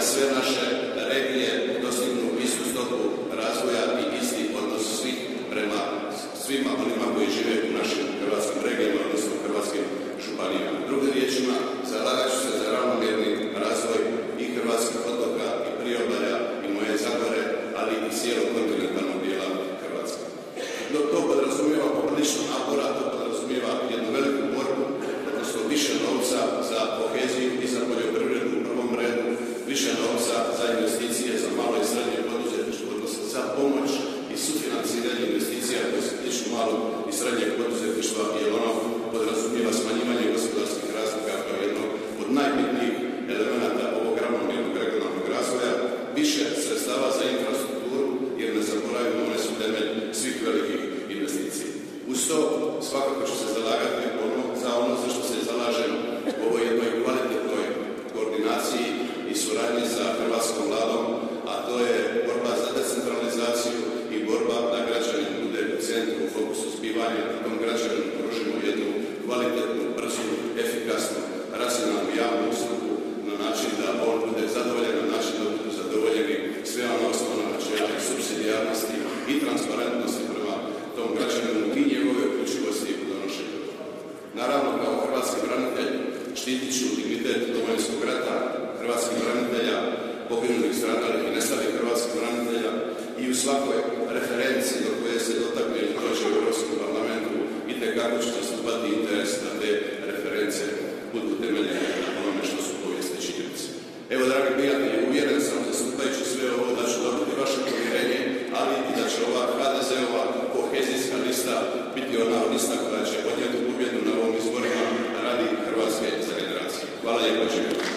sve naše regije dostignu istu stopu razvoja i isti odnos svih prema svima onima koji žive u našim hrvatskim regijama, odnosno hrvatskim županijama. Drugim riječima, zalagat ću se za ravnomjerni razvoj i hrvatskih otoka i priobalja i moje Zagore, ali i cijelog kontinentalnog dijela Hrvatske. Dok to podrazumijeva poprilično napora, to podrazumijeva jednu veliku borbu, odnosno više novca za koheziju i za poljoprivredu u prvom redu, više novca za investicije, za malo i srednje poduzetništvo, odnosno za pomoć i sufinanciranje investicija koje se tiču malog i srednjeg poduzetništva, jer ono podrazumijeva smanjivanje gospodarskih razlika kao jednog od najbitnijih elemenata ovog ravnomjernog regionalnog razvoja, više sredstava za infrastrukturu, jer ne zaboravimo, one su temelj svih velikih investicija. Uz to svakako ću se zalagati za ono za što se zalažem u ovoj jednoj kvalitetnoj koordinaciji i suradnji sa hrvatskom vladom, a to je borba za decentralizaciju i borba da građanin bude u centru, u fokusu zbivanja, da tom građaninu pružimo jednu kvalitetnu, brzu, efikasnu, racionalnu javnu uslugu na način da on bude zadovoljen, na način da budu zadovoljeni sve ono osnovno načela i supsidijarnosti i transparentnosti prema tom građaninu i njegove uključivosti u donošenju. Naravno, kao hrvatski branitelj štitit ću dignitet Domovinskog rata, hrvatskih branitelja, poginulih, stradalih i nestalih hrvatskih branitelja i u svakoj referenciji do koje se dotakne i dođe u Europskom parlamentu i tekako ću zastupati interes da te reference budu temeljene na onome što su povijesne činjenice. Evo, dragi prijatelji, uvjeren sam zastupajući sve ovo da ću dobiti vaše povjerenje, ali i da će ova HDZ-ova kohezijska lista biti ona lista koja će odnijeti pobjedu na ovom izborima radi Hrvatske za generacije. Hvala lijepo, živjeti.